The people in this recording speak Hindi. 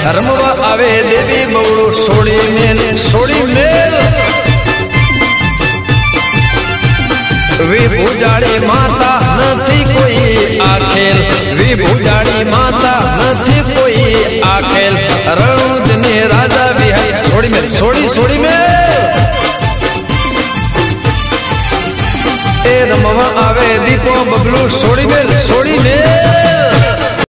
रमवा आवे देवी बवड़ू सोड़ी मेल विभुजाड़ी माता नथी कोई आखेल विभुजाड़ी माता नथी कोई आखेल रणुद ने राजा भी है सोड़ी में रमवा आवे दीपो बबलू सोड़ी में